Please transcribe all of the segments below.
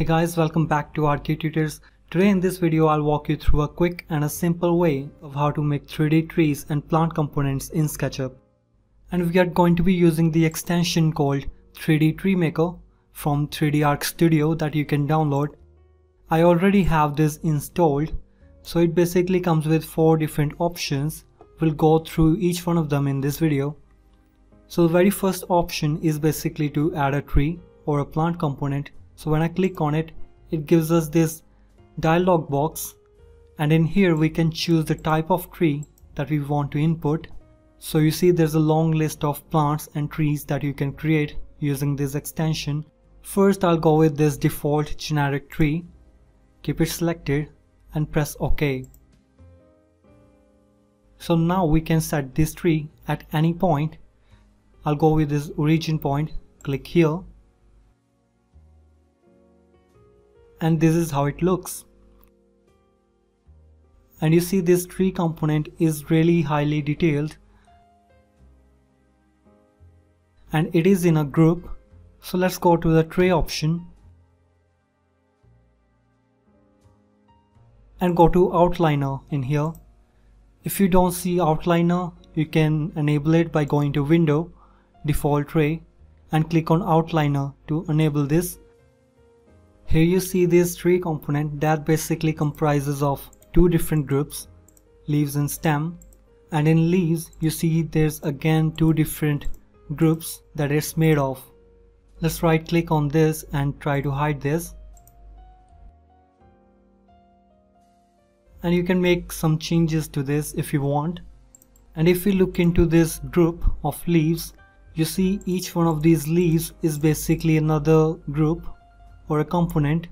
Hey guys, welcome back to Architutors. Today in this video I'll walk you through a quick and a simple way of how to make 3D trees and plant components in SketchUp. And we are going to be using the extension called 3D Tree Maker from 3D Arc Studio that you can download. I already have this installed, so it basically comes with 4 different options. We'll go through each one of them in this video. So the very first option is basically to add a tree or a plant component. So when I click on it, it gives us this dialog box, and in here we can choose the type of tree that we want to input. So you see there's a long list of plants and trees that you can create using this extension. First I'll go with this default generic tree, keep it selected and press OK. So now we can set this tree at any point. I'll go with this origin point, click here. And this is how it looks. And you see this tree component is really highly detailed. And it is in a group. So let's go to the tray option. And go to outliner in here. If you don't see outliner, you can enable it by going to Window, Default Tray, and click on outliner to enable this. Here you see this tree component that basically comprises of 2 different groups, leaves and stem. And in leaves you see there's again 2 different groups that it's made of. Let's right click on this and try to hide this. And you can make some changes to this if you want. And if we look into this group of leaves, you see each one of these leaves is basically another group or a component.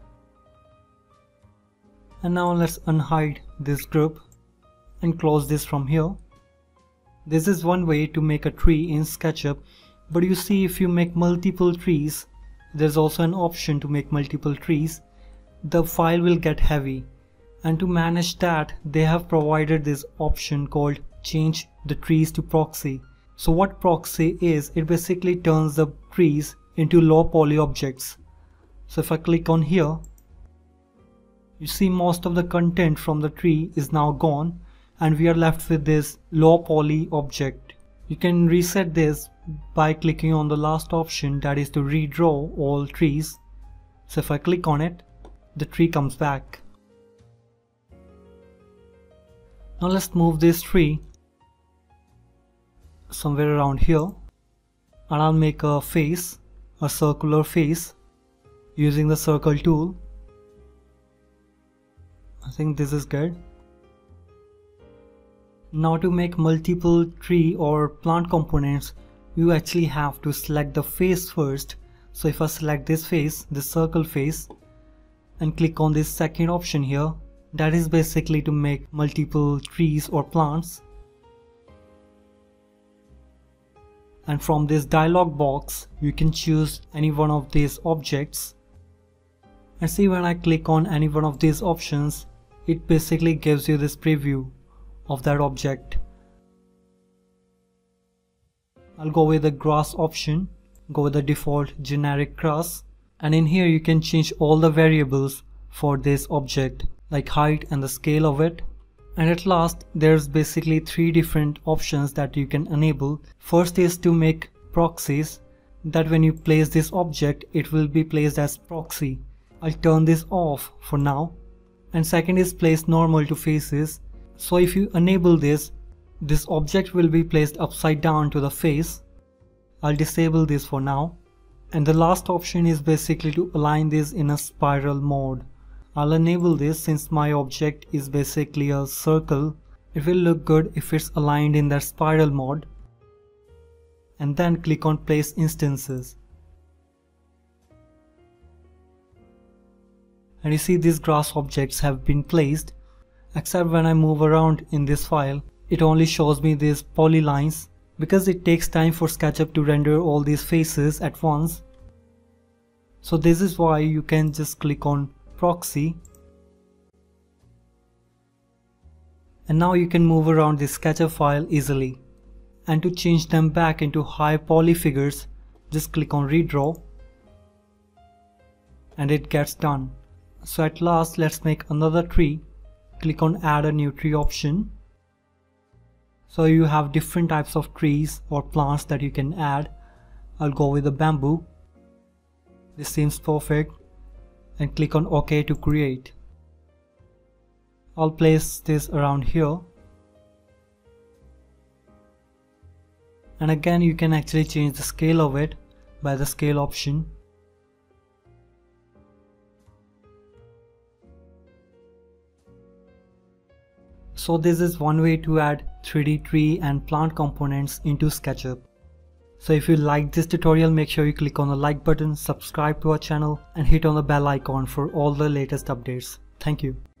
And now let's unhide this group and close this from here. This is one way to make a tree in SketchUp, but you see if you make multiple trees, there's also an option to make multiple trees. The file will get heavy, and to manage that they have provided this option called change the trees to proxy. So what proxy is, it basically turns the trees into low poly objects. So if I click on here, you see most of the content from the tree is now gone and we are left with this low poly object. You can reset this by clicking on the last option, that is to redraw all trees. So if I click on it, the tree comes back. Now let's move this tree somewhere around here, and I'll make a face, a circular face, using the circle tool. I think this is good. Now to make multiple tree or plant components, you actually have to select the face first. So if I select this face, this circle face, and click on this second option here, that is basically to make multiple trees or plants. And from this dialog box, you can choose any one of these objects. And see, when I click on any one of these options, it basically gives you this preview of that object. I'll go with the grass option, go with the default generic grass, and in here you can change all the variables for this object, like height and the scale of it. And at last, there's basically 3 different options that you can enable. First is to make proxies, that when you place this object, it will be placed as proxy. I'll turn this off for now. And second is place normal to faces. So if you enable this, this object will be placed upside down to the face. I'll disable this for now. And the last option is basically to align this in a spiral mode. I'll enable this since my object is basically a circle. It will look good if it's aligned in that spiral mode. And then click on place instances. And you see these grass objects have been placed, except when I move around in this file, it only shows me these polylines because it takes time for SketchUp to render all these faces at once. So this is why you can just click on proxy. And now you can move around this SketchUp file easily. And to change them back into high poly figures, just click on redraw. and it gets done. So at last, let's make another tree. Click on add a new tree option. So you have different types of trees or plants that you can add. I'll go with the bamboo. This seems perfect, and click on OK to create. I'll place this around here. And again, you can actually change the scale of it by the scale option. So this is one way to add 3D tree and plant components into SketchUp. So if you like this tutorial, make sure you click on the like button, subscribe to our channel, and hit on the bell icon for all the latest updates. Thank you.